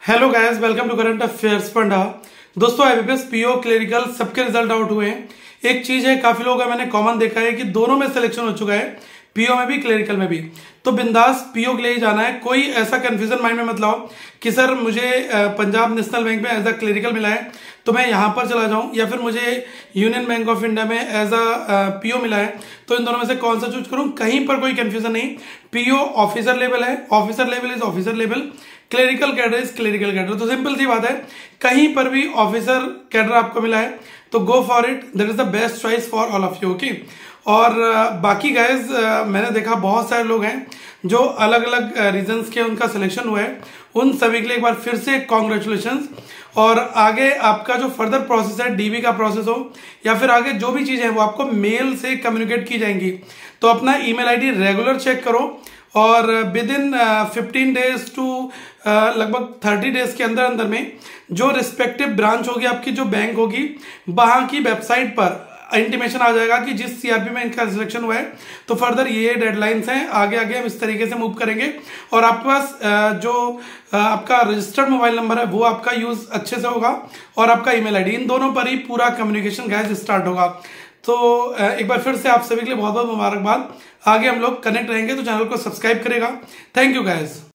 Hello guys, welcome to current affairs panda. दोस्तों, IBPS PO clerical सबके result out हुए हैं। एक चीज है, काफी लोगों का मैंने कॉमन देखा है कि दोनों में सिलेक्शन हो चुका है, पीओ में भी क्लरिकल में भी। तो बिंदास पीओ के लिए ही जाना है। कोई ऐसा कंफ्यूजन माइंड में मत लाओ कि सर मुझे पंजाब नेशनल बैंक में एज अ क्लरिकल मिला है तो मैं यहां पर चला जाऊं, या फिर मुझे यूनियन बैंक ऑफ इंडिया में एज अ पीओ मिला है तो इन दोनों में से कौन सा चूज करूं। कहीं पर कोई कंफ्यूजन नहीं। पीओ ऑफिसर लेवल है, officer level is officer level, clerical cadre is clerical cadre. तो सिंपल सी बात है, कहीं पर भी ऑफिसर कैडर आपको मिला है तो go for it, that is the best choice for all of you. Okay. और बाकी गाइज मैंने देखा बहुत सारे लोग हैं जो अलग अलग रीजंस के उनका सिलेक्शन हुआ है, उन सभी के लिए एक बार फिर से कॉन्ग्रेचुलेशन। और आगे आपका जो फर्दर प्रोसेस है, डीबी का प्रोसेस हो या फिर आगे जो भी चीजें हैं वो आपको मेल से कम्युनिकेट की जाएंगी। तो अपना ईमेल आईडी रेगुलर चेक करो और विद इन 15 डेज टू लगभग 30 डेज के अंदर अंदर में जो रिस्पेक्टिव ब्रांच होगी, आपकी जो बैंक होगी, वहां की वेबसाइट पर इंटीमेशन आ जाएगा कि जिस सीआरपी में इनका सिलेक्शन हुआ है। तो फर्दर ये डेडलाइंस हैं, आगे आगे हम इस तरीके से मूव करेंगे। और आपके पास जो आपका रजिस्टर्ड मोबाइल नंबर है वो आपका यूज अच्छे से होगा और आपका ईमेल आईडी, इन दोनों पर ही पूरा कम्युनिकेशन गाइस स्टार्ट होगा। तो एक बार फिर से आप सभी के लिए बहुत बहुत मुबारकबाद। आगे हम लोग कनेक्ट रहेंगे, तो चैनल को सब्सक्राइब करेगा। Thank you guys.